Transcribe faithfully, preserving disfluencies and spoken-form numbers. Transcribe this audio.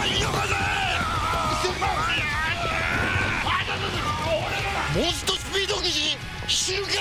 モンストスピード騎士シルケ